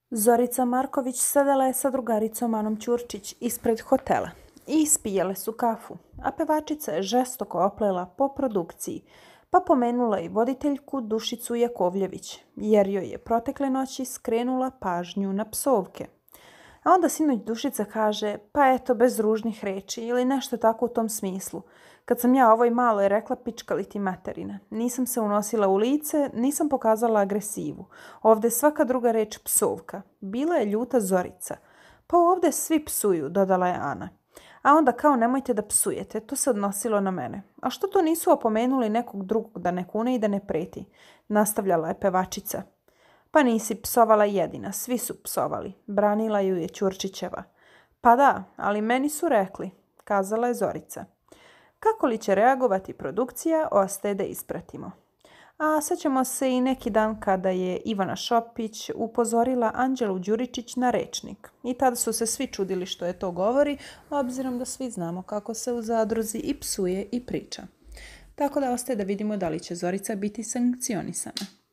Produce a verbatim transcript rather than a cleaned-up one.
Zorica Marković sedela je sa drugaricom Anom Ćurčić ispred hotela i ispijale su kafu, a pevačica je žestoko oplela po produkciji, pa pomenula i voditeljku Dušicu Jakovljević, jer joj je protekle noći skrenula pažnju na psovke. A onda sinoć Dušica kaže, pa eto, bez ružnih reči ili nešto tako u tom smislu. Kad sam ja ovoj maloj rekla pička li ti materina. Nisam se unosila u lice, nisam pokazala agresivu. Ovde svaka druga reč psovka. Bila je ljuta Zorica. Pa ovde svi psuju, dodala je Ana. A onda kao nemojte da psujete, to se odnosilo na mene. A što to nisu opomenuli nekog drugog da ne kune i da ne preti? Nastavljala je pevačica. Pa nisi psovala jedina, svi su psovali. Branila ju je Ćurčićeva. Pa da, ali meni su rekli, kazala je Zorica. Kako li će reagovati produkcija, ostaje da ispratimo. A sećamo se i neki dan kada je Ivana Šopić upozorila Anđelu Đuričić na rečnik. I tada su se svi čudili što je to govori, obzirom da svi znamo kako se u zadruzi i psuje i priča. Tako da ostaje da vidimo da li će Zorica biti sankcionisana.